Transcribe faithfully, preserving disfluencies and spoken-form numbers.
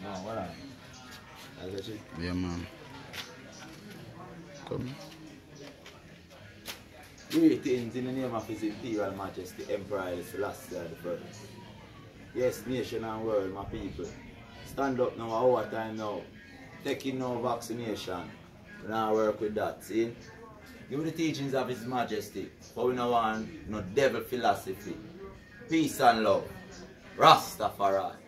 No, what on? That's it. Yeah, man. Come. Greetings in the name of His Imperial Majesty, Emperor Haile Selassie the First. Yes, nation and world, my people. Stand up now, our time now. Taking no vaccination. We now work with that, see? Give the teachings of His Majesty. For we don't want no devil philosophy. Peace and love. Rastafari.